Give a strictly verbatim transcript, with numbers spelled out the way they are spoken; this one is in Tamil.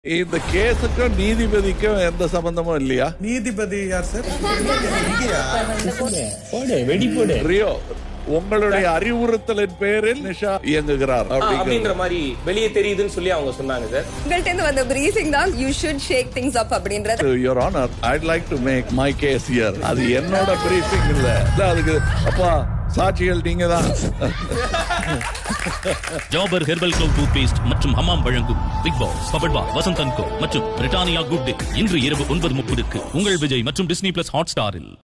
இந்த கேஸுக்கும் நீதிபதிக்கும் எந்த சம்பந்தமும் இல்லையா? நீதிபதி யார் சார்? ரியோ உங்களுடைய அறிவுறுத்தலின் பேரில் நிஷா இயங்குகிறார் அப்படிங்கிற மாதிரி வெளியே தெரியுதுன்னு சொல்லி அவங்க சொன்னாங்க சார். உங்கள்ட்ட இருந்து வந்த பிரீசிங் தான் you should shake things up அப்படின்றது. Your Honor, I'd like to make my case here. அது என்னோட பிரீசிங் இல்ல. இல்ல அதுக்கு அப்பா சாட்சிகள் நீங்க தான். Dabur herbal clove toothpaste மற்றும் ஹமாம் வழங்கும் பிக் பாஸ் பபட்பா வசந்த் அண்ட் கோ மற்றும் பிரிட்டானியா குட் டே இன்று இரவு ஒன்பது முப்பதுக்கு உங்கள் விஜய் மற்றும் டிஸ்னி பிளஸ் ஹாட் ஸ்டாரில்.